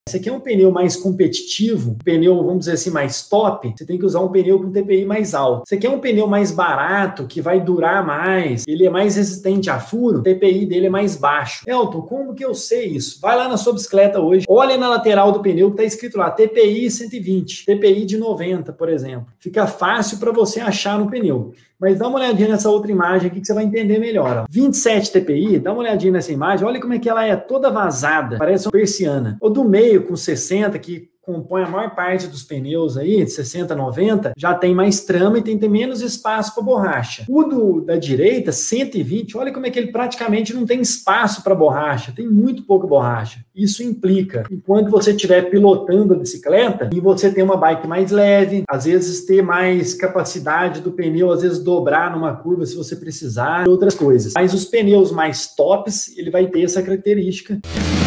Esse aqui é um pneu mais competitivo, pneu, vamos dizer assim, mais top, você tem que usar um pneu com TPI mais alto. Esse aqui é um pneu mais barato, que vai durar mais, ele é mais resistente a furo, o TPI dele é mais baixo. Elton, como que eu sei isso? Vai lá na sua bicicleta hoje, olha na lateral do pneu que está escrito lá, TPI 120, TPI de 90, por exemplo. Fica fácil para você achar no pneu. Mas dá uma olhadinha nessa outra imagem aqui que você vai entender melhor. Ó. 27 TPI, dá uma olhadinha nessa imagem, olha como é que ela é toda vazada, parece uma persiana. O do meio com 60, que compõe a maior parte dos pneus aí, de 60, 90, já tem mais trama e tem menos espaço para borracha. O da direita, 120, olha como é que ele praticamente não tem espaço para borracha, tem muito pouca borracha. Isso implica, enquanto você estiver pilotando a bicicleta, e você tem uma bike mais leve, às vezes ter mais capacidade do pneu, às vezes dobrar numa curva se você precisar, outras coisas. Mas os pneus mais tops, ele vai ter essa característica.